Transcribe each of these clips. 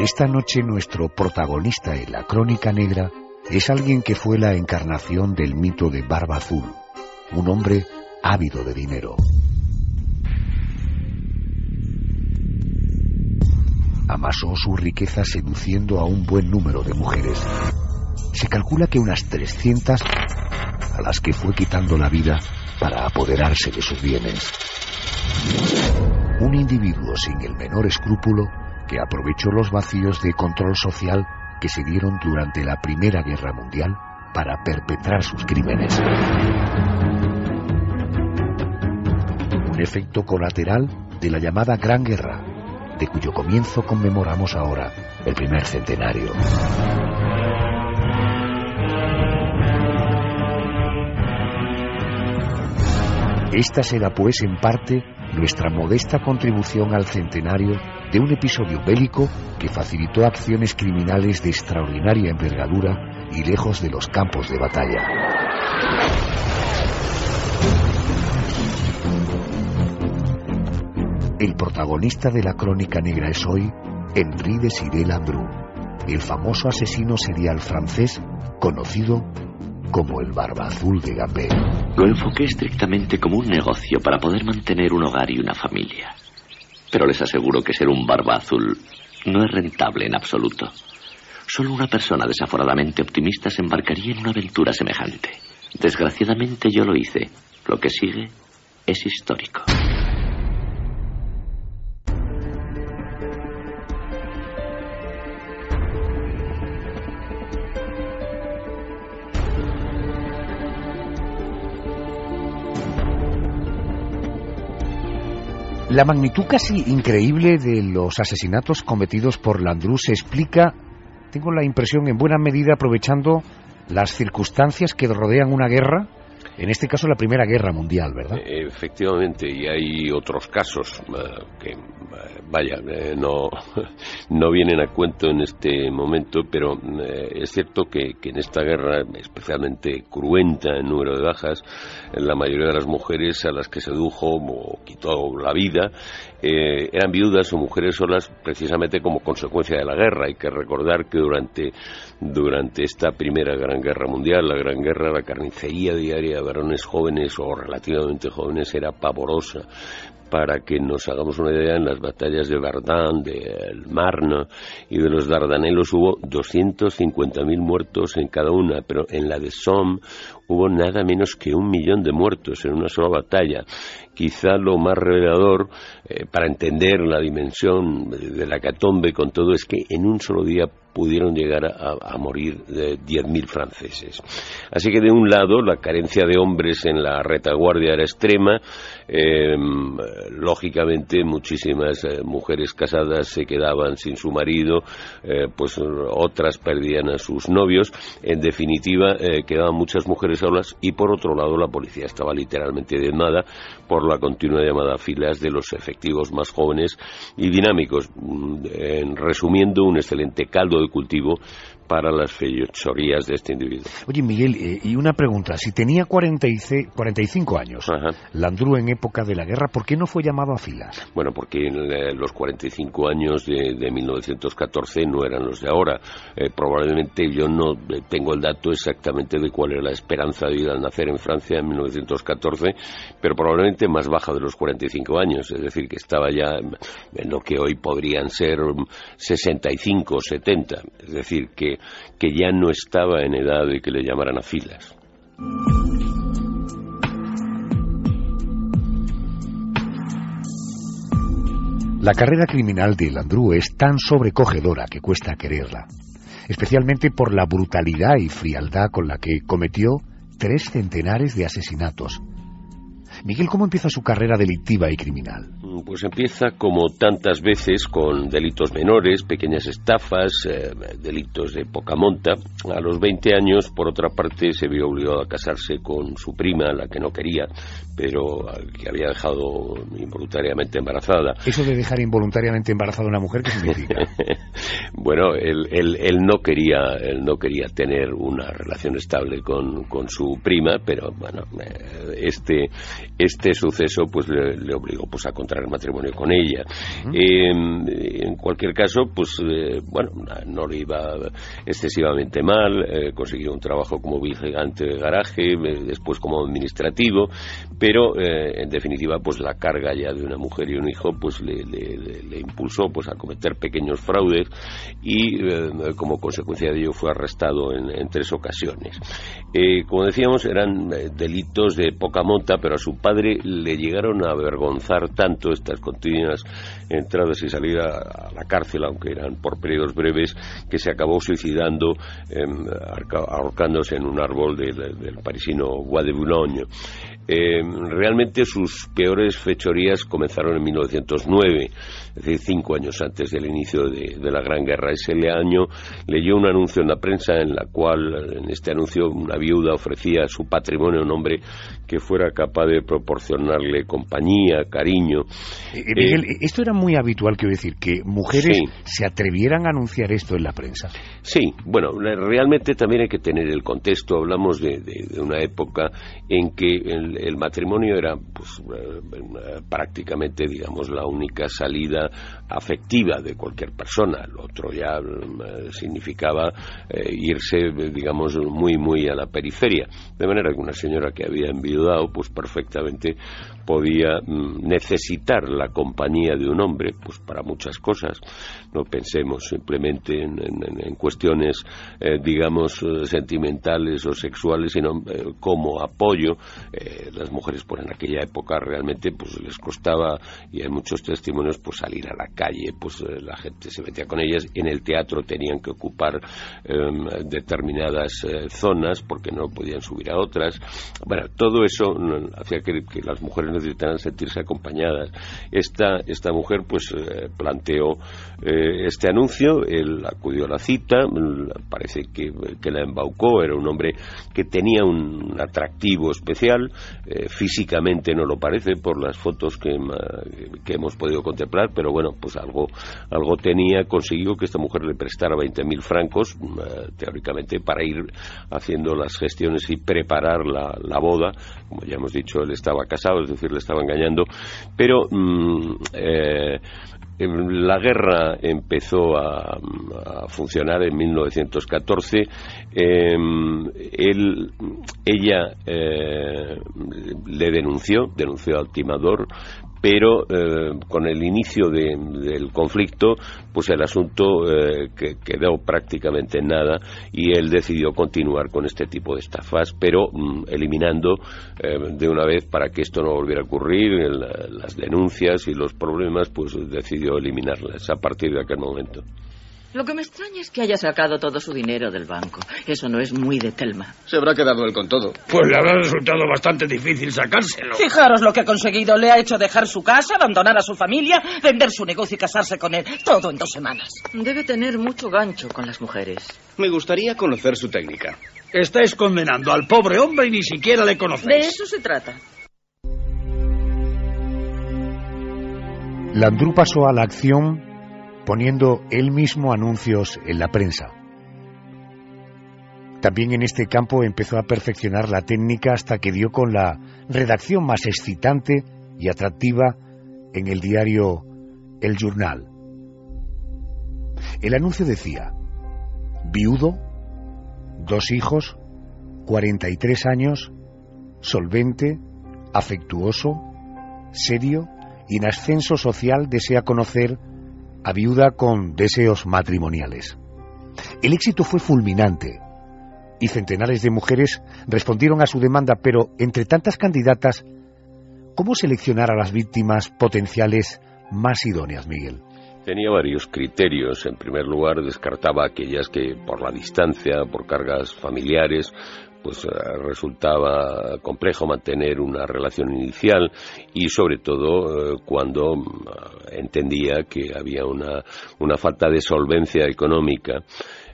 Esta noche nuestro protagonista en la Crónica Negra es alguien que fue la encarnación del mito de Barba Azul, un hombre ávido de dinero. Amasó su riqueza seduciendo a un buen número de mujeres. Se calcula que unas 300 a las que fue quitando la vida para apoderarse de sus bienes. Un individuo sin el menor escrúpulo que aprovechó los vacíos de control social que se dieron durante la Primera Guerra Mundial para perpetrar sus crímenes. Un efecto colateral de la llamada Gran Guerra, de cuyo comienzo conmemoramos ahora el primer centenario. Esta será, pues, en parte, nuestra modesta contribución al centenario de un episodio bélico que facilitó acciones criminales de extraordinaria envergadura y lejos de los campos de batalla. El protagonista de la Crónica Negra es hoy Henri Désiré Landru, el famoso asesino serial francés conocido como el Barba Azul de Gambé. Lo enfoqué estrictamente como un negocio para poder mantener un hogar y una familia. Pero les aseguro que ser un Barba Azul no es rentable en absoluto. Solo una persona desaforadamente optimista se embarcaría en una aventura semejante. Desgraciadamente yo lo hice. Lo que sigue es histórico. La magnitud casi increíble de los asesinatos cometidos por Landru se explica, tengo la impresión, en buena medida aprovechando las circunstancias que rodean una guerra, en este caso la Primera Guerra Mundial, ¿verdad? Efectivamente, y hay otros casos que, no vienen a cuento en este momento, pero es cierto que en esta guerra, especialmente cruenta en número de bajas, la mayoría de las mujeres a las que sedujo o quitó la vida eran viudas o mujeres solas precisamente como consecuencia de la guerra. Hay que recordar que durante esta primera Gran Guerra Mundial, la Gran Guerra, la carnicería diaria de varones jóvenes o relativamente jóvenes era pavorosa. Para que nos hagamos una idea, en las batallas de Verdun, del Marne y de los Dardanelos hubo 250.000 muertos en cada una, pero en la de Somme hubo nada menos que 1 millón de muertos en una sola batalla. Quizá lo más revelador para entender la dimensión de la hecatombe con todo es que en un solo día pudieron llegar a morir 10.000 franceses. Así que de un lado la carencia de hombres en la retaguardia era extrema, lógicamente muchísimas mujeres casadas se quedaban sin su marido, pues otras perdían a sus novios, en definitiva quedaban muchas mujeres solas, y por otro lado la policía estaba literalmente diezmada por la continua llamada a filas de los efectivos más jóvenes y dinámicos, resumiendo un excelente caldo de cultivo para las fechorías de este individuo. Oye, Miguel, y una pregunta, si tenía 45 años, ajá, Landru en época de la guerra, ¿por qué no fue llamado a filas? Bueno, porque los 45 años de 1914 no eran los de ahora. Probablemente yo no tengo el dato exactamente de cuál era la esperanza de vida al nacer en Francia en 1914, pero probablemente más baja de los 45 años, es decir, que estaba ya en lo que hoy podrían ser 65 o 70, es decir, que ya no estaba en edad de que le llamaran a filas. La carrera criminal de Landru es tan sobrecogedora que cuesta quererla, especialmente por la brutalidad y frialdad con la que cometió 3 centenares de asesinatos. Miguel, ¿cómo empieza su carrera delictiva y criminal? Pues empieza como tantas veces con delitos menores, pequeñas estafas, delitos de poca monta. A los 20 años, por otra parte, se vio obligado a casarse con su prima, la que no quería, pero que había dejado involuntariamente embarazada. ¿Eso de dejar involuntariamente embarazada a una mujer qué significa? Bueno, él no quería tener una relación estable con su prima, pero bueno, este suceso pues le obligó pues a contraer contraer matrimonio con ella. En cualquier caso, pues bueno, no le iba excesivamente mal, consiguió un trabajo como vigilante de garaje, después como administrativo, pero en definitiva pues la carga ya de una mujer y un hijo pues le impulsó pues a cometer pequeños fraudes y como consecuencia de ello fue arrestado en 3 ocasiones. Como decíamos, eran delitos de poca monta, pero a su padre le llegaron a avergonzar tanto estas continuas entradas y salidas a la cárcel, aunque eran por periodos breves, que se acabó suicidando ahorcándose en un árbol del parisino Bois de Boulogne. Realmente sus peores fechorías comenzaron en 1909, es decir, 5 años antes del inicio de la Gran Guerra. Ese año leyó un anuncio en la prensa en la cual, en este anuncio, una viuda ofrecía su patrimonio a un hombre que fuera capaz de proporcionarle compañía, cariño. Miguel, esto era muy habitual, quiero decir, que mujeres se atrevieran a anunciar esto en la prensa. Sí, bueno, realmente también hay que tener el contexto. Hablamos de una época en que el matrimonio era pues, prácticamente, digamos, la única salida afectiva de cualquier persona. Lo otro ya significaba irse, digamos, muy a la periferia. De manera que una señora que había enviudado, pues perfectamente podía necesitar la compañía de un hombre, pues para muchas cosas. No pensemos simplemente en cuestiones, digamos, sentimentales o sexuales, sino como apoyo. Las mujeres, pues en aquella época realmente pues les costaba, y hay muchos testimonios, pues salir a la calle, pues la gente se metía con ellas. En el teatro tenían que ocupar determinadas zonas porque no podían subir a otras. Bueno, todo eso hacía que las mujeres necesitaran sentirse acompañadas. Esta mujer pues planteó este anuncio, él acudió a la cita, parece que la embaucó. Era un hombre que tenía un atractivo especial, físicamente no lo parece por las fotos que hemos podido contemplar, pero bueno, pues algo tenía. Consiguió que esta mujer le prestara 20.000 francos, teóricamente, para ir haciendo las gestiones y preparar la boda. Como ya hemos dicho, él estaba casado, es decir, le estaba engañando, pero la guerra empezó a funcionar en 1914. Ella le denunció al timador, pero con el inicio del conflicto, pues el asunto quedó prácticamente en nada, y él decidió continuar con este tipo de estafas, pero eliminando de una vez, para que esto no volviera a ocurrir, las denuncias y los problemas, pues decidió eliminarlas a partir de aquel momento. Lo que me extraña es que haya sacado todo su dinero del banco. Eso no es muy de Thelma. Se habrá quedado él con todo. Pues le habrá resultado bastante difícil sacárselo. Fijaros lo que ha conseguido. Le ha hecho dejar su casa, abandonar a su familia, vender su negocio y casarse con él. Todo en 2 semanas. Debe tener mucho gancho con las mujeres. Me gustaría conocer su técnica. Estáis condenando al pobre hombre y ni siquiera le conocéis. De eso se trata. Landru pasó a la acción poniendo él mismo anuncios en la prensa. También en este campo empezó a perfeccionar la técnica hasta que dio con la redacción más excitante y atractiva en el diario El Journal. El anuncio decía: viudo, 2 hijos, 43 años, solvente, afectuoso, serio y en ascenso social, desea conocer a viuda con deseos matrimoniales. El éxito fue fulminante y centenares de mujeres respondieron a su demanda, pero entre tantas candidatas, ¿cómo seleccionar a las víctimas potenciales más idóneas, Miguel? Tenía varios criterios. En primer lugar, descartaba aquellas que por la distancia, por cargas familiares, pues resultaba complejo mantener una relación inicial, y sobre todo cuando entendía que había una falta de solvencia económica.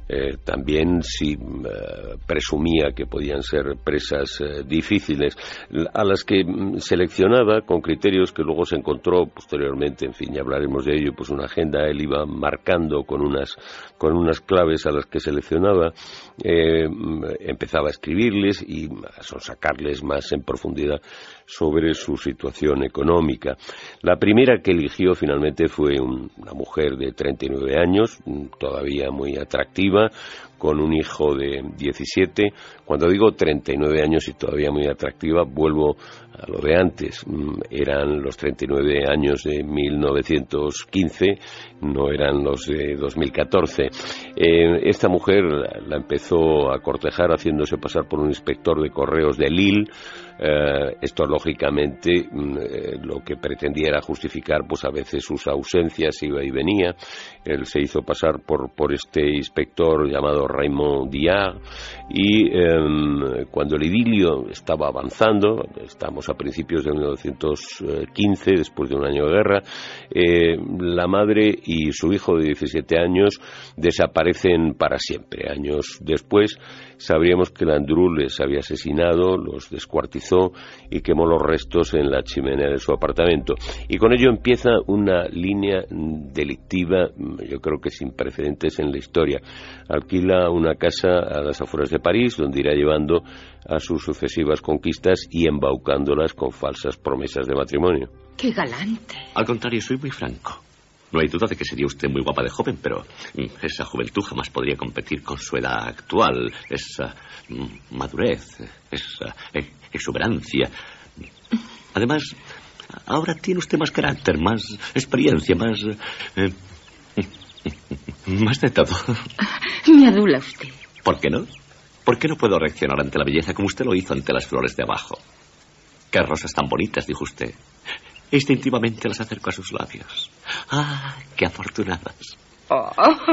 También si presumía que podían ser presas difíciles, a las que seleccionaba con criterios que luego se encontró posteriormente, en fin, ya hablaremos de ello, pues una agenda. Él iba marcando con unas claves a las que seleccionaba, empezaba a escribirles y a sonsacarles más en profundidad sobre su situación económica. La primera que eligió finalmente fue una mujer de 39 años, todavía muy atractiva, con un hijo de 17. Cuando digo 39 años y todavía muy atractiva, vuelvo a lo de antes. Eran los 39 años de 1915, no eran los de 2014. Esta mujer la empezó a cortejar haciéndose pasar por un inspector de correos de Lille. Esto lógicamente lo que pretendía era justificar pues a veces sus ausencias, iba y venía. Él se hizo pasar por este inspector llamado Raymond Diard y cuando el idilio estaba avanzando, estamos a principios de 1915, después de un año de guerra, la madre y su hijo de 17 años desaparecen para siempre. Años después sabríamos que Landru les había asesinado, los descuartizó y quemó los restos en la chimenea de su apartamento. Y con ello empieza una línea delictiva, yo creo que sin precedentes en la historia. Alquila una casa a las afueras de París, donde irá llevando a sus sucesivas conquistas y embaucándolas con falsas promesas de matrimonio. ¡Qué galante! Al contrario, soy muy franco. No hay duda de que sería usted muy guapa de joven, pero esa juventud jamás podría competir con su edad actual, esa madurez, esa exuberancia. Además, ahora tiene usted más carácter, más experiencia, más de todo. Me adula usted. ¿Por qué no? ¿Por qué no puedo reaccionar ante la belleza como usted lo hizo ante las flores de abajo? ¡Qué rosas tan bonitas!, dijo usted. Instintivamente las acerco a sus labios. ¡Ah, qué afortunadas! Oh.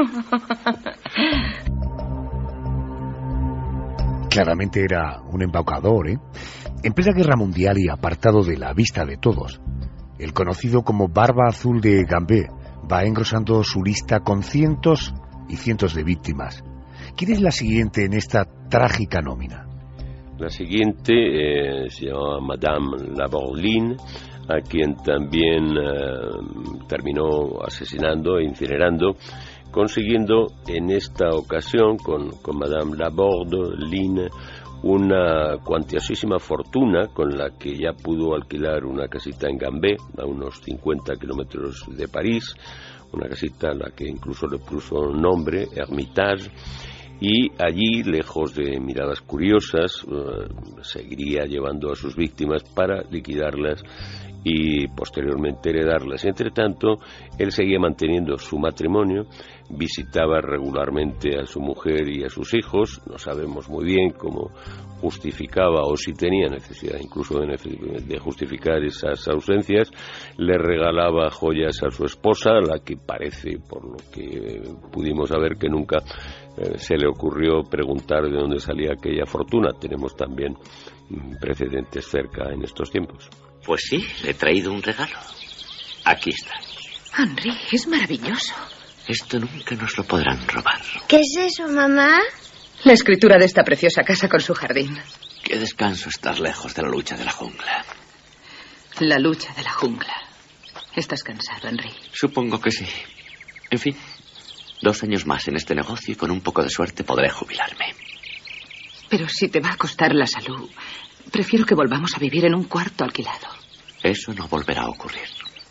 Claramente era un embaucador, ¿eh? En plena guerra mundial y apartado de la vista de todos, el conocido como Barba Azul de Gambé va engrosando su lista con cientos y cientos de víctimas. ¿Quién es la siguiente en esta trágica nómina? La siguiente se llama Madame Laborline, a quien también terminó asesinando e incinerando, consiguiendo en esta ocasión con Madame Laborline una cuantiosísima fortuna con la que ya pudo alquilar una casita en Gambé, a unos 50 kilómetros de París, una casita a la que incluso le puso nombre, Hermitage. Y allí, lejos de miradas curiosas, seguiría llevando a sus víctimas para liquidarlas y posteriormente heredarlas. Entre tanto, él seguía manteniendo su matrimonio, visitaba regularmente a su mujer y a sus hijos. No sabemos muy bien cómo justificaba o si tenía necesidad incluso de justificar esas ausencias. Le regalaba joyas a su esposa, a la que parece, por lo que pudimos saber, que nunca se le ocurrió preguntar de dónde salía aquella fortuna. Tenemos también precedentes cerca en estos tiempos. Pues sí, le he traído un regalo. Aquí está. Henri, es maravilloso. Esto nunca nos lo podrán robar. ¿Qué es eso, mamá? La escritura de esta preciosa casa con su jardín. Qué descanso estar lejos de la lucha de la jungla. La lucha de la jungla. ¿Estás cansado, Henri? Supongo que sí. En fin, 2 años más en este negocio y con un poco de suerte podré jubilarme. Pero si te va a costar la salud, prefiero que volvamos a vivir en un cuarto alquilado. Eso no volverá a ocurrir.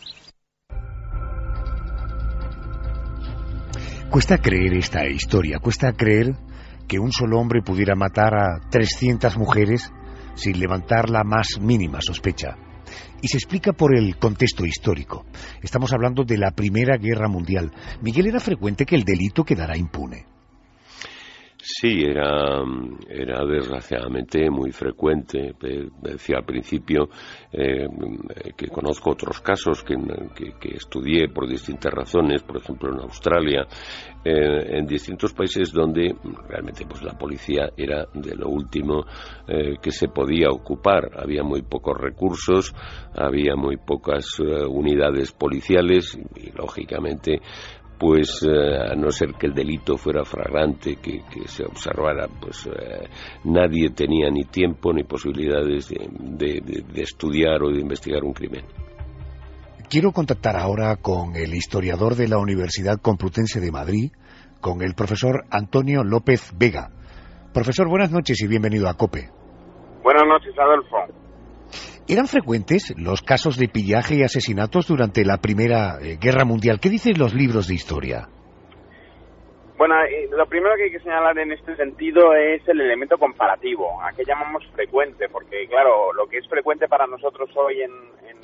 Cuesta creer esta historia, cuesta creer que un solo hombre pudiera matar a 300 mujeres sin levantar la más mínima sospecha. Y se explica por el contexto histórico. Estamos hablando de la Primera Guerra Mundial. Miguel, ¿era frecuente que el delito quedara impune? Sí, era desgraciadamente muy frecuente. Decía al principio que conozco otros casos que estudié por distintas razones, por ejemplo en Australia, en distintos países donde realmente pues la policía era de lo último que se podía ocupar. Había muy pocos recursos, había muy pocas unidades policiales y lógicamente pues a no ser que el delito fuera flagrante, que se observara, pues nadie tenía ni tiempo ni posibilidades de estudiar o de investigar un crimen. Quiero contactar ahora con el historiador de la Universidad Complutense de Madrid, con el profesor Antonio López Vega. Profesor, buenas noches y bienvenido a COPE. Buenas noches, Adolfo. ¿Eran frecuentes los casos de pillaje y asesinatos durante la Primera Guerra Mundial? ¿Qué dicen los libros de historia? Bueno, lo primero que hay que señalar en este sentido es el elemento comparativo, a qué llamamos frecuente, porque claro, lo que es frecuente para nosotros hoy en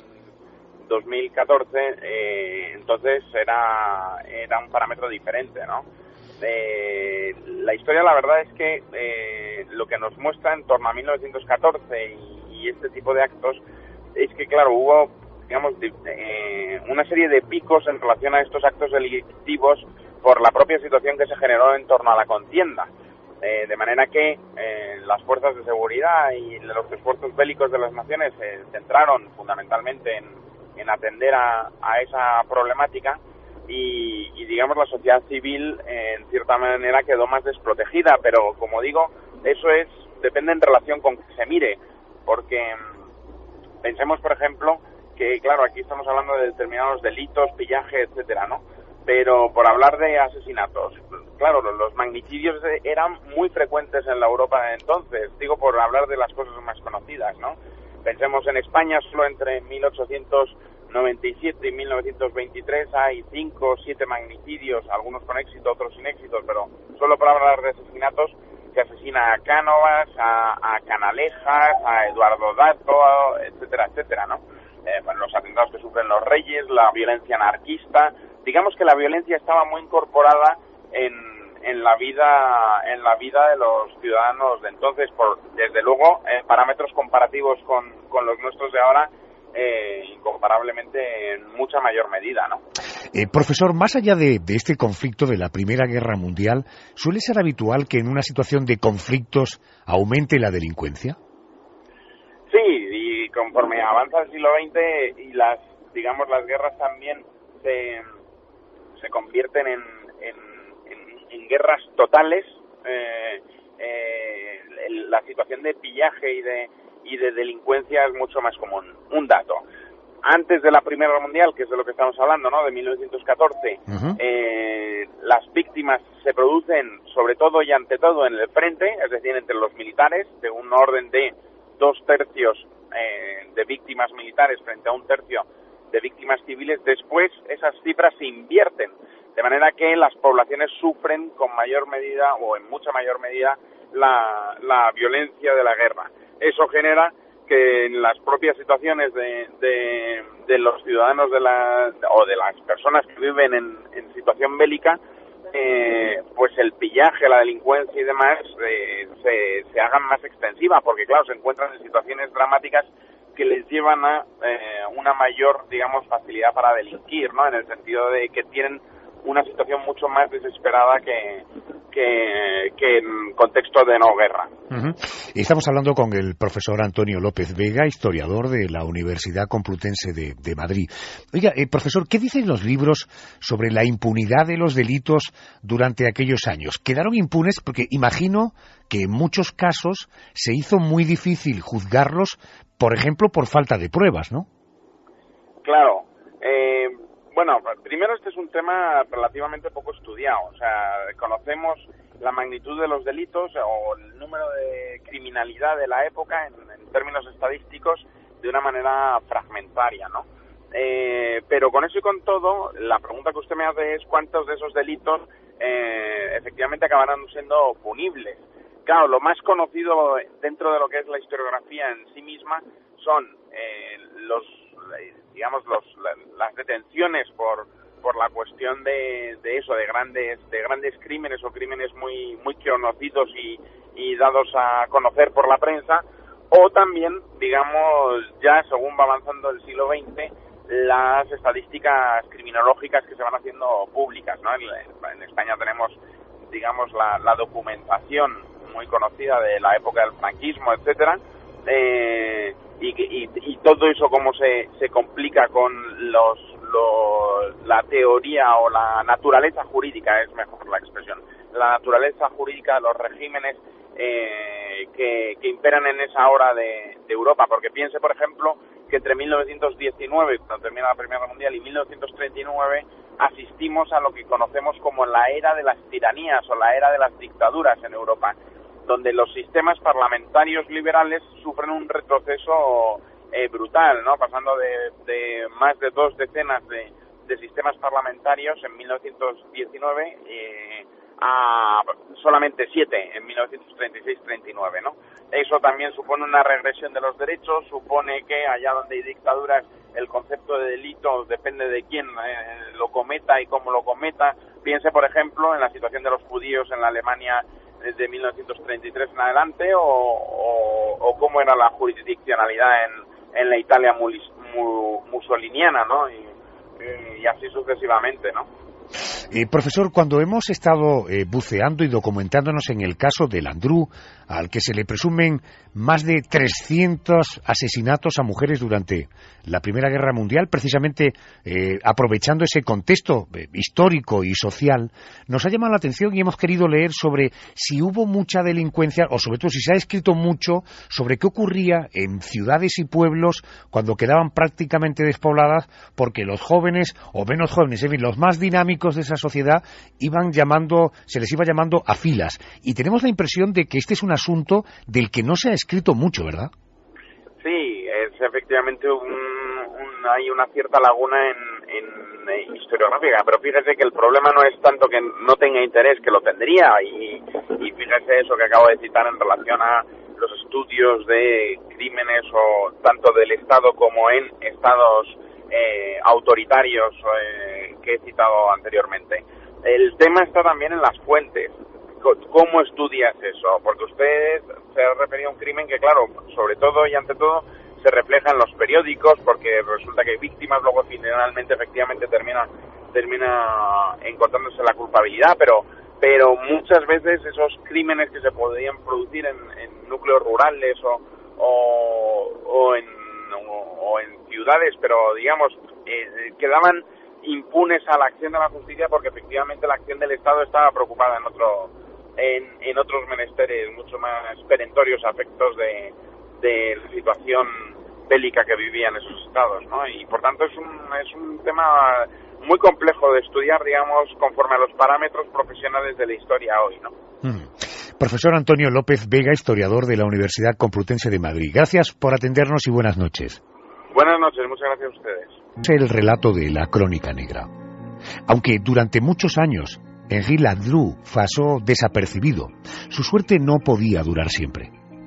2014, entonces era un parámetro diferente, ¿no? La historia, la verdad es que lo que nos muestra en torno a 1914 y este tipo de actos es que, claro, hubo, digamos, una serie de picos en relación a estos actos delictivos por la propia situación que se generó en torno a la contienda. De manera que las fuerzas de seguridad y los esfuerzos bélicos de las naciones se centraron fundamentalmente en atender a esa problemática y digamos la sociedad civil en cierta manera quedó más desprotegida, pero como digo, eso depende en relación con que se mire, porque pensemos por ejemplo que claro, aquí estamos hablando de determinados delitos, pillaje, etcétera, ¿no? Pero por hablar de asesinatos, claro, los magnicidios eran muy frecuentes en la Europa de entonces, digo por hablar de las cosas más conocidas, ¿no? Pensemos en España, solo entre 1897 y 1923 hay 5 o 7 magnicidios, algunos con éxito, otros sin éxito, pero solo por hablar de asesinatos, se asesina a Cánovas, a Canalejas, a Eduardo Dato, etcétera, etcétera, ¿no? Los atentados que sufren los reyes, la violencia anarquista, digamos que la violencia estaba muy incorporada en la vida de los ciudadanos de entonces, desde luego parámetros comparativos con los nuestros de ahora, incomparablemente en mucha mayor medida, ¿no? Profesor, más allá de este conflicto de la Primera Guerra Mundial, ¿suele ser habitual que en una situación de conflictos aumente la delincuencia? Sí, y conforme avanza el siglo XX y las guerras también se convierten en guerras totales, la situación de pillaje y de delincuencia es mucho más común. Un dato: antes de la Primera Guerra Mundial, que es de lo que estamos hablando, ¿no?, de 1914, las víctimas se producen sobre todo y ante todo en el frente, es decir, entre los militares, de un orden de 2/3 de víctimas militares frente a 1/3 de víctimas civiles. Después esas cifras se invierten, de manera que las poblaciones sufren con mayor medida o en mucha mayor medida la violencia de la guerra. Eso genera que en las propias situaciones de los ciudadanos o de las personas que viven en situación bélica, pues el pillaje, la delincuencia y demás se hagan más extensiva, porque claro, se encuentran en situaciones dramáticas que les llevan a una mayor, digamos, facilidad para delinquir, ¿no?, en el sentido de que tienen una situación mucho más desesperada que en contexto de no guerra. Estamos hablando con el profesor Antonio López Vega, historiador de la Universidad Complutense de Madrid. Oiga, profesor, ¿qué dicen los libros sobre la impunidad de los delitos durante aquellos años? ¿Quedaron impunes? Porque imagino que en muchos casos se hizo muy difícil juzgarlos, por ejemplo, por falta de pruebas, ¿no? Claro. Bueno, primero este es un tema relativamente poco estudiado. O sea, conocemos la magnitud de los delitos o el número de criminalidad de la época en términos estadísticos de una manera fragmentaria, ¿no? Pero con eso y con todo, la pregunta que usted me hace es cuántos de esos delitos efectivamente acabarán siendo punibles. Claro, lo más conocido dentro de lo que es la historiografía en sí misma son las detenciones por la cuestión de grandes crímenes o crímenes muy muy conocidos y dados a conocer por la prensa, o también, digamos, ya según va avanzando el siglo XX, las estadísticas criminológicas que se van haciendo públicas, ¿no? En España tenemos, digamos, la documentación muy conocida de la época del franquismo, etcétera, y todo eso cómo se complica con los la teoría o la naturaleza jurídica, es mejor la expresión, la naturaleza jurídica de los regímenes que imperan en esa hora de Europa, porque piense, por ejemplo, que entre 1919, cuando termina la Primera Guerra Mundial, y 1939 asistimos a lo que conocemos como la era de las tiranías o la era de las dictaduras en Europa, donde los sistemas parlamentarios liberales sufren un retroceso brutal, ¿no? Pasando de más de 2 decenas de sistemas parlamentarios en 1919 a solamente 7 en 1936-39, ¿no? Eso también supone una regresión de los derechos, supone que allá donde hay dictaduras el concepto de delito depende de quién lo cometa y cómo lo cometa. Piense, por ejemplo, en la situación de los judíos en la Alemania desde 1933 en adelante o cómo era la jurisdiccionalidad en la Italia mussoliniana, ¿no? Y así sucesivamente, ¿no? Profesor, cuando hemos estado buceando y documentándonos en el caso de Landru, al que se le presumen más de 300 asesinatos a mujeres durante la Primera Guerra Mundial, precisamente aprovechando ese contexto histórico y social, nos ha llamado la atención y hemos querido leer sobre si hubo mucha delincuencia, o sobre todo si se ha escrito mucho sobre qué ocurría en ciudades y pueblos cuando quedaban prácticamente despobladas, porque los jóvenes, o menos jóvenes, en fin, los más dinámicos de esa sociedad se les iba llamando a filas. Y tenemos la impresión de que este es un asunto del que no se ha escrito mucho, ¿verdad? Sí, es efectivamente hay una cierta laguna en historiográfica, pero fíjese que el problema no es tanto que no tenga interés, que lo tendría, y fíjese eso que acabo de citar en relación a los estudios de crímenes o tanto del Estado como en estados autoritarios que he citado anteriormente. El tema está también en las fuentes. ¿Cómo estudias eso? Porque usted se ha referido a un crimen que, claro, sobre todo y ante todo, se refleja en los periódicos, porque resulta que hay víctimas, luego finalmente, efectivamente, termina encontrándose la culpabilidad, pero muchas veces esos crímenes que se podrían producir en núcleos rurales o en ciudades, pero digamos quedaban impunes a la acción de la justicia porque efectivamente la acción del Estado estaba preocupada en otros menesteres mucho más perentorios a efectos de la situación bélica que vivían esos estados, ¿no? Y por tanto es un tema muy complejo de estudiar, digamos, conforme a los parámetros profesionales de la historia hoy, ¿no? Profesor Antonio López Vega, historiador de la Universidad Complutense de Madrid. Gracias por atendernos y buenas noches. Buenas noches, muchas gracias a ustedes. Es el relato de la Crónica Negra. Aunque durante muchos años Henri Landru pasó desapercibido, su suerte no podía durar siempre.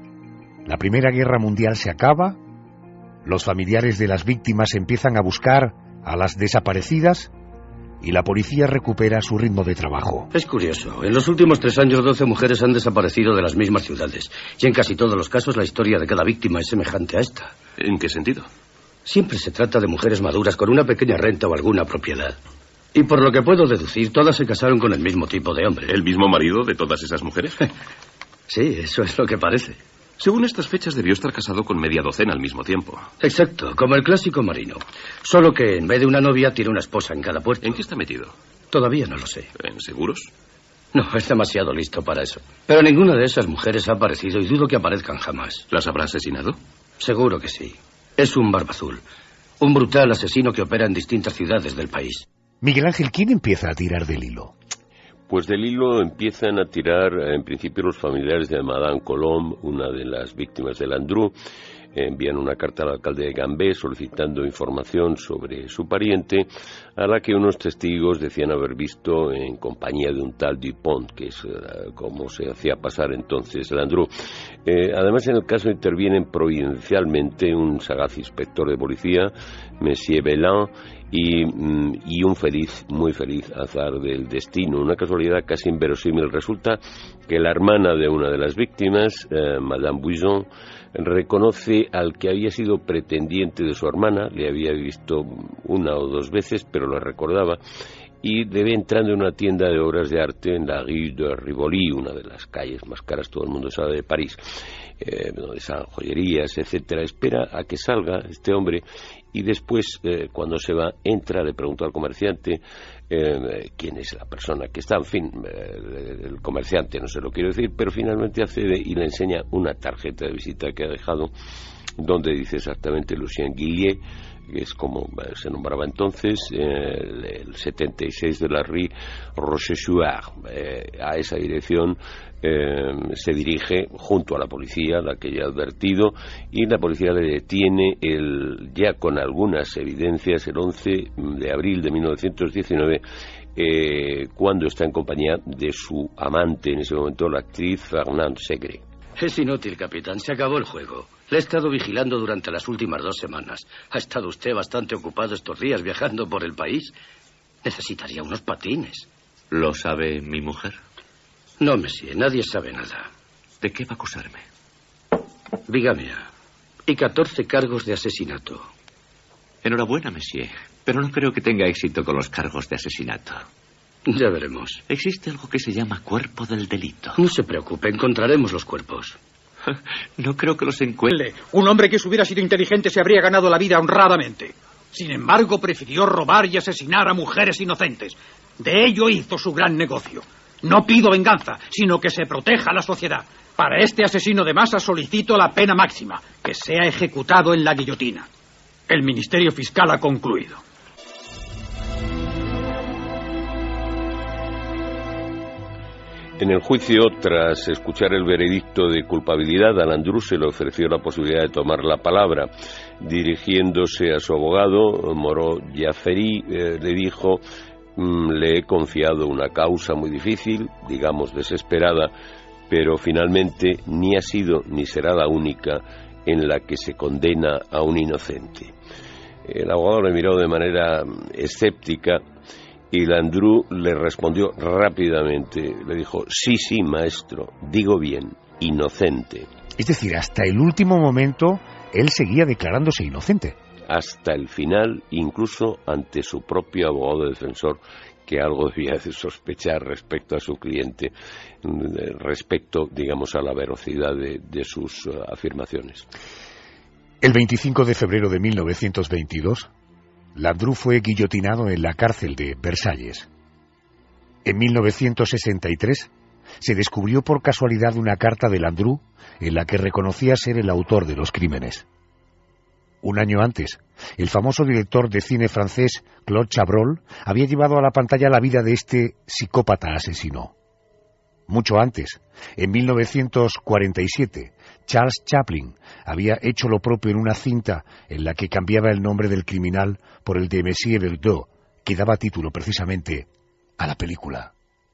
La Primera Guerra Mundial se acaba, los familiares de las víctimas empiezan a buscar a las desaparecidas y la policía recupera su ritmo de trabajo. Es curioso. En los últimos 3 años, 12 mujeres han desaparecido de las mismas ciudades. Y en casi todos los casos, la historia de cada víctima es semejante a esta. ¿En qué sentido? Siempre se trata de mujeres maduras con una pequeña renta o alguna propiedad. Y por lo que puedo deducir, todas se casaron con el mismo tipo de hombre. ¿El mismo marido de todas esas mujeres? Sí, eso es lo que parece. Según estas fechas, debió estar casado con media docena al mismo tiempo. Exacto, como el clásico marino. Solo que en vez de una novia, tiene una esposa en cada puerto. ¿En qué está metido? Todavía no lo sé. ¿En seguros? No, es demasiado listo para eso. Pero ninguna de esas mujeres ha aparecido y dudo que aparezcan jamás. ¿Las habrá asesinado? Seguro que sí. Es un barba azul. Un brutal asesino que opera en distintas ciudades del país. Miguel Ángel, ¿quién empieza a tirar del hilo? Pues del hilo empiezan a tirar, en principio, los familiares de Madame Colomb, una de las víctimas de Landru. Envían una carta al alcalde de Gambé solicitando información sobre su pariente, a la que unos testigos decían haber visto en compañía de un tal Dupont, que es como se hacía pasar entonces Landru. Además, en el caso intervienen providencialmente un sagaz inspector de policía, Monsieur Belin, y un muy feliz azar del destino. Una casualidad casi inverosímil. Resulta que la hermana de una de las víctimas, Madame Buisson, reconoce al que había sido pretendiente de su hermana. Le había visto 1 o 2 veces, pero lo recordaba, y le ve entrando en una tienda de obras de arte en la Rue de Rivoli, una de las calles más caras, todo el mundo sabe, de París, donde están joyerías, etcétera. Espera a que salga este hombre y después, cuando se va, entra, le pregunta al comerciante quién es la persona que está, en fin, el comerciante no se lo quiere decir, pero finalmente accede y le enseña una tarjeta de visita que ha dejado, donde dice exactamente Lucien Guillet, que es como se nombraba entonces, el 76 de la Rue Rochechouart. A esa dirección se dirige junto a la policía, la que ya ha advertido, y la policía le detiene ya con algunas evidencias el 11 de abril de 1919, cuando está en compañía de su amante en ese momento, la actriz Fernande Segre. Es inútil, capitán. Se acabó el juego. Le he estado vigilando durante las últimas 2 semanas. Ha estado usted bastante ocupado estos días viajando por el país. Necesitaría unos patines. ¿Lo sabe mi mujer? No, monsieur. Nadie sabe nada. ¿De qué va a acusarme? Bigamia. Y 14 cargos de asesinato. Enhorabuena, monsieur. Pero no creo que tenga éxito con los cargos de asesinato. Ya veremos. Existe algo que se llama cuerpo del delito. No se preocupe, encontraremos los cuerpos. No creo que los encuentre. Un hombre que si hubiera sido inteligente se habría ganado la vida honradamente. Sin embargo, prefirió robar y asesinar a mujeres inocentes. De ello hizo su gran negocio. No pido venganza, sino que se proteja a la sociedad. Para este asesino de masa solicito la pena máxima, que sea ejecutado en la guillotina. El Ministerio Fiscal ha concluido. En el juicio, tras escuchar el veredicto de culpabilidad, a Landru se le ofreció la posibilidad de tomar la palabra. Dirigiéndose a su abogado, Moreau Jaffery, le dijo: le he confiado una causa muy difícil, digamos desesperada, pero finalmente ni ha sido ni será la única en la que se condena a un inocente. El abogado le miró de manera escéptica y Landru le respondió rápidamente. Le dijo: sí, maestro, digo bien, inocente. Es decir, hasta el último momento él seguía declarándose inocente. Hasta el final, incluso ante su propio abogado defensor, que algo debía de sospechar respecto a su cliente, respecto, digamos, a la veracidad de sus afirmaciones. El 25 de febrero de 1922, Landru fue guillotinado en la cárcel de Versalles. En 1963 se descubrió por casualidad una carta de Landru en la que reconocía ser el autor de los crímenes. Un año antes, el famoso director de cine francés Claude Chabrol había llevado a la pantalla la vida de este psicópata asesino. Mucho antes, en 1947, Charles Chaplin había hecho lo propio en una cinta en la que cambiaba el nombre del criminal por el de Monsieur Verdot, que daba título precisamente a la película.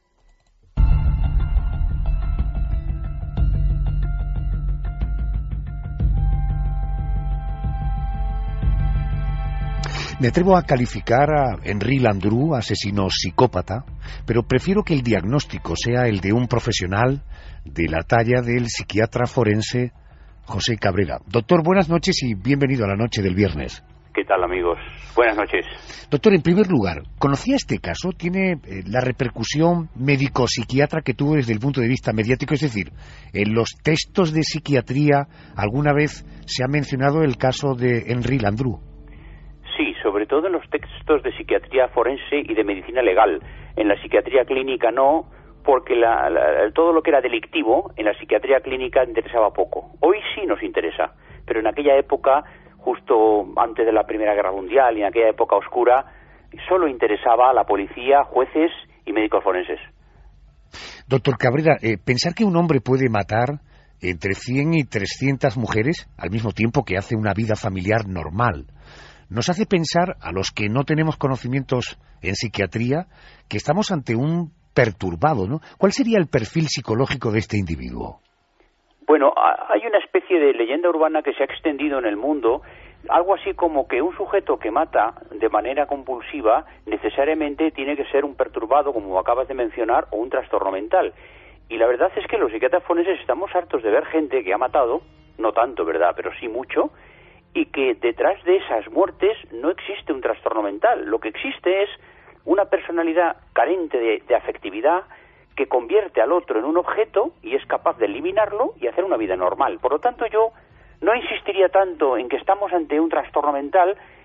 Me atrevo a calificar a Henri Landru, asesino psicópata, pero prefiero que el diagnóstico sea el de un profesional de la talla del psiquiatra forense José Cabrera. Doctor, buenas noches y bienvenido a la noche del viernes. ¿Qué tal, amigos? Buenas noches. Doctor, en primer lugar, ¿conocía este caso? ¿Tiene la repercusión médico-psiquiatra que tuvo desde el punto de vista mediático? Es decir, en los textos de psiquiatría alguna vez se ha mencionado el caso de Henri Landru. Sí, sobre todo en los textos de psiquiatría forense y de medicina legal. En la psiquiatría clínica no, porque todo lo que era delictivo en la psiquiatría clínica interesaba poco. Hoy sí nos interesa, pero en aquella época, justo antes de la Primera Guerra Mundial y en aquella época oscura, solo interesaba a la policía, jueces y médicos forenses. Doctor Cabrera, pensar que un hombre puede matar entre 100 y 300 mujeres al mismo tiempo que hace una vida familiar normal nos hace pensar, a los que no tenemos conocimientos en psiquiatría, que estamos ante un perturbado, ¿no? ¿Cuál sería el perfil psicológico de este individuo? Bueno, hay una especie de leyenda urbana que se ha extendido en el mundo, algo así como que un sujeto que mata de manera compulsiva necesariamente tiene que ser un perturbado, como acabas de mencionar, o un trastorno mental. Y la verdad es que los psiquiatras forenses estamos hartos de ver gente que ha matado, no tanto, ¿verdad?, pero sí mucho, y que detrás de esas muertes no existe un trastorno mental. Lo que existe es una personalidad carente de afectividad que convierte al otro en un objeto y es capaz de eliminarlo y hacer una vida normal. Por lo tanto, yo no insistiría tanto en que estamos ante un trastorno mental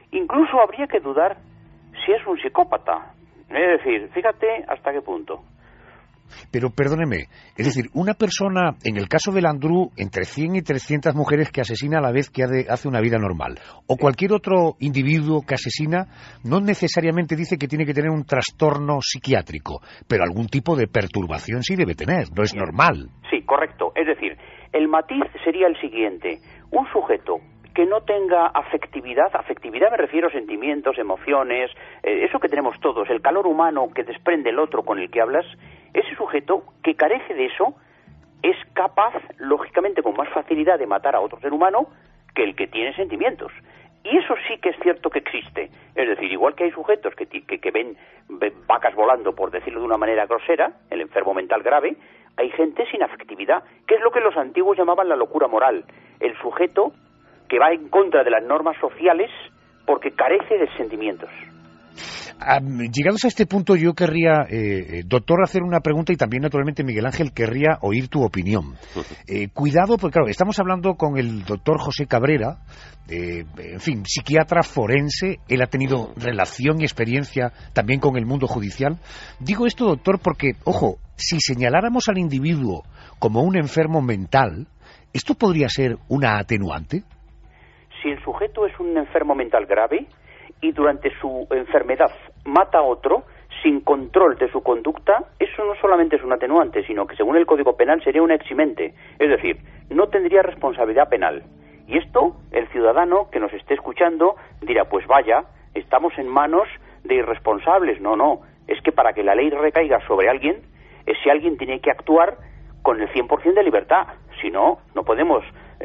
Incluso habría que dudar si es un psicópata. Es decir, fíjate hasta qué punto. Pero perdóneme, es decir, una persona, en el caso de Landru, entre 100 y 300 mujeres que asesina a la vez que hace una vida normal, o cualquier otro individuo que asesina, no necesariamente dice que tiene que tener un trastorno psiquiátrico, pero algún tipo de perturbación sí debe tener, no es normal. Sí, correcto. Es decir, el matiz sería el siguiente. Un sujeto que no tenga afectividad me refiero a sentimientos, emociones, eso que tenemos todos, el calor humano que desprende el otro con el que hablas, ese sujeto que carece de eso es capaz, lógicamente, con más facilidad de matar a otro ser humano que el que tiene sentimientos. Y eso sí que es cierto que existe. Es decir, igual que hay sujetos que ven vacas volando, por decirlo de una manera grosera, el enfermo mental grave, hay gente sin afectividad, que es lo que los antiguos llamaban la locura moral. El sujeto que va en contra de las normas sociales porque carece de sentimientos. Llegados a este punto, yo querría, doctor, hacer una pregunta y también, naturalmente, Miguel Ángel, querría oír tu opinión. Cuidado, porque claro, estamos hablando con el doctor José Cabrera, en fin, psiquiatra forense. Él ha tenido relación y experiencia también con el mundo judicial. Digo esto, doctor, porque, ojo, si señaláramos al individuo como un enfermo mental, ¿esto podría ser una atenuante? Si el sujeto es un enfermo mental grave y durante su enfermedad mata a otro sin control de su conducta, eso no solamente es un atenuante, sino que según el Código Penal sería un eximente, es decir, no tendría responsabilidad penal. Y esto, el ciudadano que nos esté escuchando dirá, pues vaya, estamos en manos de irresponsables. No, es que para que la ley recaiga sobre alguien, ese alguien tiene que actuar con el 100% de libertad, si no, no podemos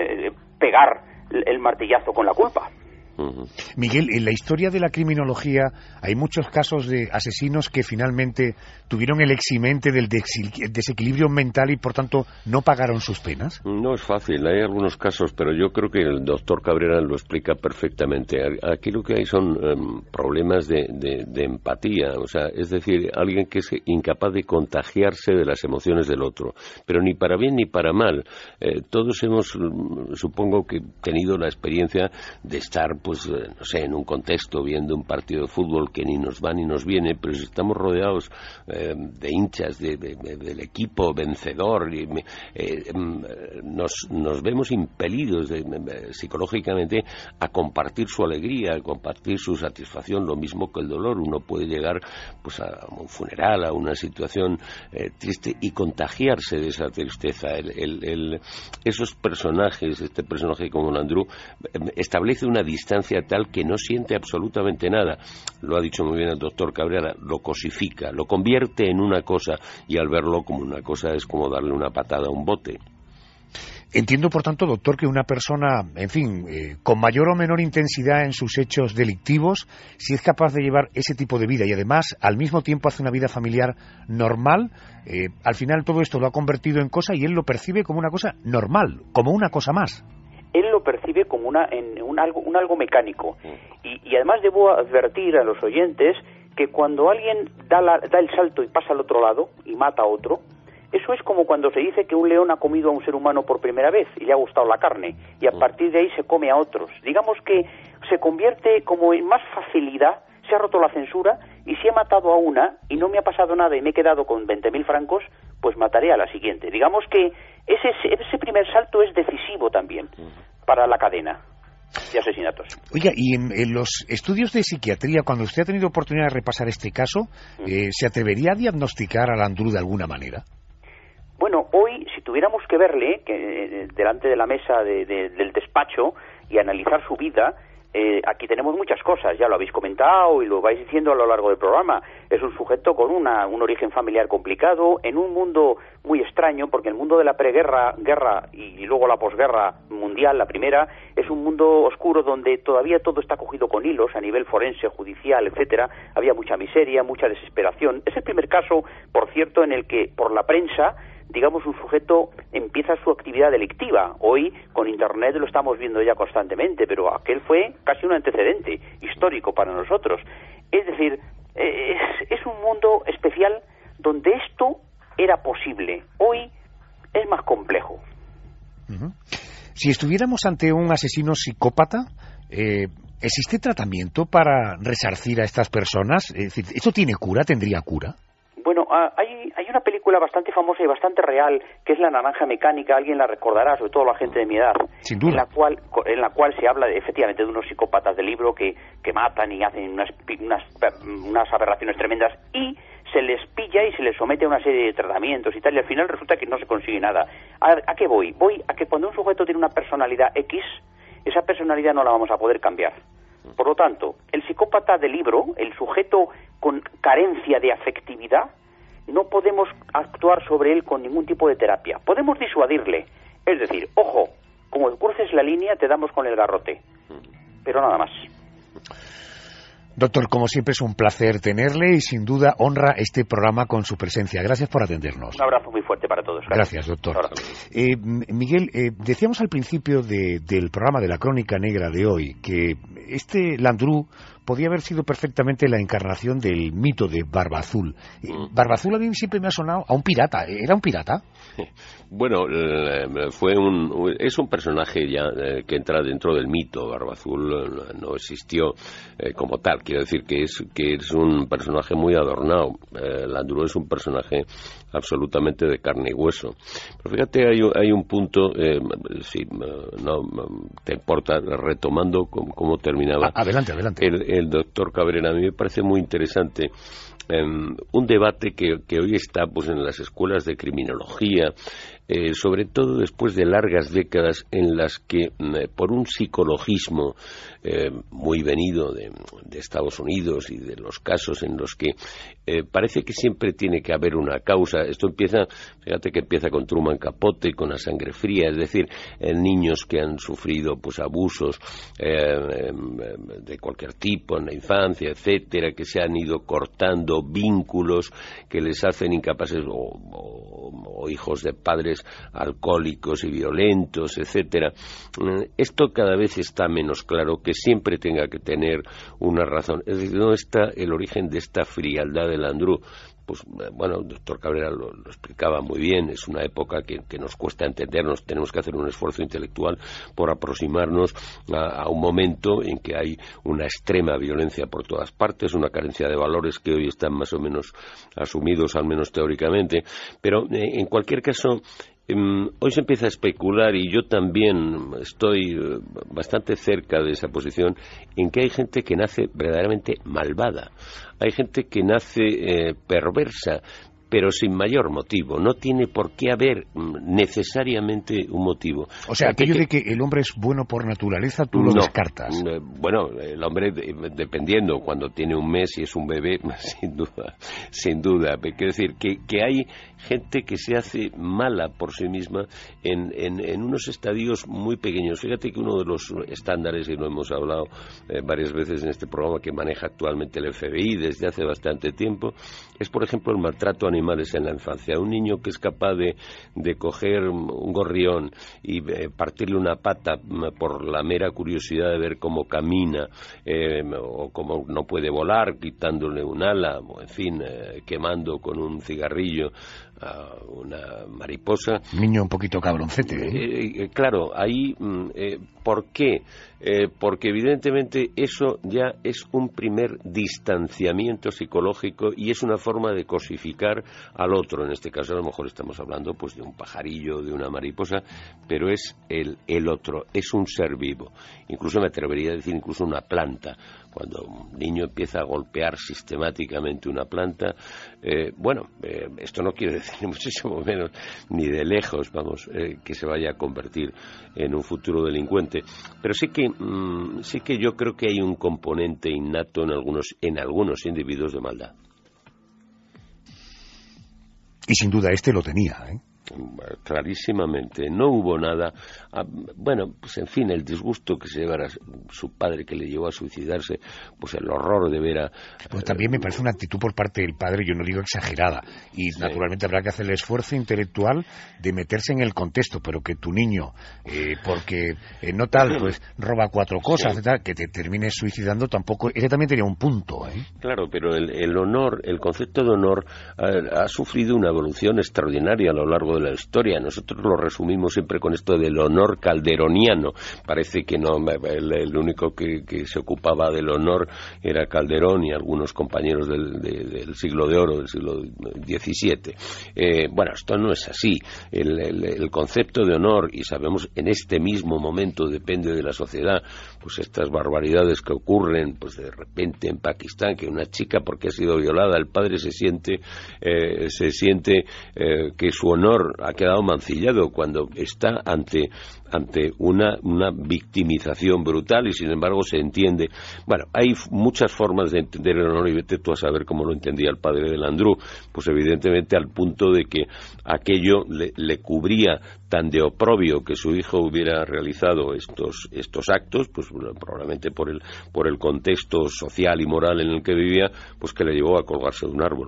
pegar el martillazo con la culpa. Miguel, en la historia de la criminología hay muchos casos de asesinos que finalmente tuvieron el eximente del desequilibrio mental y por tanto no pagaron sus penas. No es fácil, hay algunos casos, pero yo creo que el doctor Cabrera lo explica perfectamente. Aquí lo que hay son problemas de empatía, o sea, es decir, alguien que es incapaz de contagiarse de las emociones del otro, pero ni para bien ni para mal. Todos hemos, supongo que tenido la experiencia de estar, pues, no sé, en un contexto viendo un partido de fútbol que ni nos va ni nos viene, pero si estamos rodeados de hinchas del equipo vencedor, y, nos vemos impelidos psicológicamente a compartir su alegría, a compartir su satisfacción, lo mismo que el dolor. Uno puede llegar, pues, a un funeral, a una situación triste y contagiarse de esa tristeza. Esos personajes, este personaje como Landru, establece una distancia tal que no siente absolutamente nada. Lo ha dicho muy bien el doctor Cabrera, lo cosifica, lo convierte en una cosa, y al verlo como una cosa es como darle una patada a un bote. Entiendo, por tanto, doctor, que una persona, en fin, con mayor o menor intensidad en sus hechos delictivos, si es capaz de llevar ese tipo de vida y además al mismo tiempo hace una vida familiar normal, al final todo esto lo ha convertido en cosa y él lo percibe como una cosa normal, como una cosa más. Él lo percibe como un algo mecánico. Y además debo advertir a los oyentes que cuando alguien da el salto y pasa al otro lado y mata a otro, eso es como cuando se dice que un león ha comido a un ser humano por primera vez y le ha gustado la carne, y a partir de ahí se come a otros. Digamos que se convierte como en más facilidad, se ha roto la censura, y si he matado a una y no me ha pasado nada y me he quedado con 20.000 francos, pues mataré a la siguiente. Digamos que ese primer salto es decisivo también para la cadena de asesinatos. Oiga, y en los estudios de psiquiatría, cuando usted ha tenido oportunidad de repasar este caso, ¿se atrevería a diagnosticar a Landru de alguna manera? Bueno, hoy, si tuviéramos que verle delante de la mesa del despacho y analizar su vida, aquí tenemos muchas cosas, ya lo habéis comentado y lo vais diciendo a lo largo del programa. Es un sujeto con un origen familiar complicado, en un mundo muy extraño, porque el mundo de la preguerra, guerra y luego la posguerra mundial, la primera, es un mundo oscuro donde todavía todo está cogido con hilos a nivel forense, judicial, etcétera. Había mucha miseria, mucha desesperación. Es el primer caso, por cierto, en el que por la prensa, digamos, un sujeto empieza su actividad delictiva. Hoy, con Internet, lo estamos viendo ya constantemente, pero aquel fue casi un antecedente histórico para nosotros. Es decir, es un mundo especial donde esto era posible. Hoy es más complejo. Si estuviéramos ante un asesino psicópata, ¿Existe tratamiento para resarcir a estas personas? Es decir, ¿esto tiene cura? ¿Tendría cura? Bueno, hay una película bastante famosa y bastante real, que es La naranja mecánica, alguien la recordará, sobre todo la gente de mi edad. Sin duda. En la cual se habla efectivamente de unos psicópatas de libro que matan y hacen unas aberraciones tremendas, y se les pilla y se les somete a una serie de tratamientos y tal, y al final resulta que no se consigue nada. ¿A qué voy? Voy a que cuando un sujeto tiene una personalidad X, esa personalidad no la vamos a poder cambiar. Por lo tanto, el psicópata de libro, el sujeto con carencia de afectividad, no podemos actuar sobre él con ningún tipo de terapia. Podemos disuadirle, es decir, ojo, como cruces la línea te damos con el garrote, pero nada más. Doctor, como siempre es un placer tenerle y sin duda honra este programa con su presencia. Gracias por atendernos. Un abrazo muy fuerte para todos. Gracias, doctor. Miguel, decíamos al principio del programa de la Crónica Negra de hoy que este Landru podía haber sido perfectamente la encarnación del mito de Barba Azul. Barba Azul a mí siempre me ha sonado a un pirata. ¿Era un pirata? Bueno, es un personaje ya que entra dentro del mito. Barba Azul no existió como tal. Quiero decir que es un personaje muy adornado. Landru es un personaje absolutamente de carne y hueso. Pero fíjate, hay un punto, si no te importa, retomando cómo terminaba. Adelante. El doctor Cabrera, a mí me parece muy interesante un debate que hoy está pues en las escuelas de criminología, sobre todo después de largas décadas en las que por un psicologismo muy venido de Estados Unidos y de los casos en los que parece que siempre tiene que haber una causa. Esto fíjate que empieza con Truman Capote, con La sangre fría, es decir, niños que han sufrido pues abusos de cualquier tipo en la infancia, etcétera, que se han ido cortando vínculos que les hacen incapaces o hijos de padres alcohólicos y violentos, etcétera. Esto cada vez está menos claro, que siempre tenga que tener una razón. Es decir, ¿dónde está el origen de esta frialdad de Landru? Pues bueno, el doctor Cabrera lo explicaba muy bien. Es una época que nos cuesta entendernos. Tenemos que hacer un esfuerzo intelectual por aproximarnos a un momento en que hay una extrema violencia por todas partes, una carencia de valores que hoy están más o menos asumidos, al menos teóricamente. Pero en cualquier caso, hoy se empieza a especular, y yo también estoy bastante cerca de esa posición, en que hay gente que nace verdaderamente malvada. Hay gente que nace perversa, pero sin mayor motivo. No tiene por qué haber necesariamente un motivo. O sea, aquello de que el hombre es bueno por naturaleza, tú lo descartas. Bueno, el hombre, dependiendo, cuando tiene un mes y es un bebé, sin duda. Quiero decir que hay gente que se hace mala por sí misma en unos estadios muy pequeños. Fíjate que uno de los estándares, y lo hemos hablado varias veces en este programa, que maneja actualmente el FBI desde hace bastante tiempo, es, por ejemplo, el maltrato animales en la infancia. Un niño que es capaz de coger un gorrión y partirle una pata por la mera curiosidad de ver cómo camina, o cómo no puede volar, quitándole un ala, o en fin, quemando con un cigarrillo a una mariposa. Niño un poquito cabroncete. Claro, ahí, ¿por qué? Porque evidentemente eso ya es un primer distanciamiento psicológico y es una forma de cosificar al otro. En este caso a lo mejor estamos hablando pues de un pajarillo, de una mariposa, pero es el otro, es un ser vivo. Incluso me atrevería a decir incluso una planta. Cuando un niño empieza a golpear sistemáticamente una planta, esto no quiere decir ni muchísimo menos, ni de lejos, que se vaya a convertir en un futuro delincuente. Pero sí que yo creo que hay un componente innato en algunos individuos de maldad. Y sin duda este lo tenía, ¿eh? Clarísimamente, no hubo nada. Pues en fin, el disgusto que se llevara su padre, que le llevó a suicidarse, pues el horror de ver a... Pues también me parece una actitud por parte del padre, yo no digo exagerada, y sí, naturalmente habrá que hacer el esfuerzo intelectual de meterse en el contexto, pero que tu niño, porque no tal, pues roba 4 cosas, sí, que te termines suicidando, tampoco, ese también tenía un punto, ¿eh? Claro, pero el honor, el concepto de honor ha sufrido una evolución extraordinaria a lo largo de de la historia. Nosotros lo resumimos siempre con esto del honor calderoniano. Parece que no, el único que se ocupaba del honor era Calderón y algunos compañeros del siglo de oro, del siglo XVII. Bueno, esto no es así. El concepto de honor, y sabemos en este mismo momento, depende de la sociedad, pues estas barbaridades que ocurren, pues de repente en Pakistán, que una chica, porque ha sido violada, el padre se siente que su honor ha quedado mancillado cuando está ante una victimización brutal, y sin embargo se entiende. Bueno, hay muchas formas de entender el honor, y vete tú a saber cómo lo entendía el padre de Landru. Pues evidentemente al punto de que aquello le cubría tan de oprobio que su hijo hubiera realizado estos actos, pues probablemente por el contexto social y moral en el que vivía, pues que le llevó a colgarse de un árbol.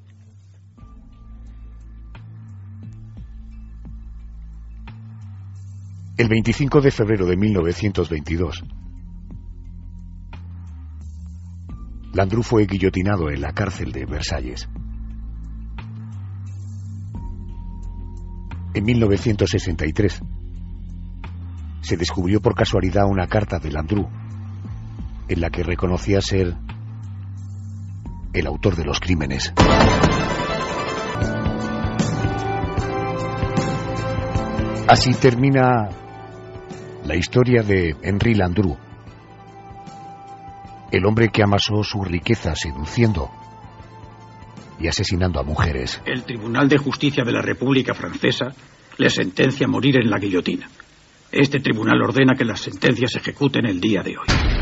El 25 de febrero de 1922, Landru fue guillotinado en la cárcel de Versalles. En 1963 se descubrió por casualidad una carta de Landru en la que reconocía ser el autor de los crímenes. Así termina la historia de Henri Landru, el hombre que amasó su riqueza seduciendo y asesinando a mujeres. El Tribunal de Justicia de la República Francesa le sentencia a morir en la guillotina. Este tribunal ordena que las sentencias se ejecuten el día de hoy.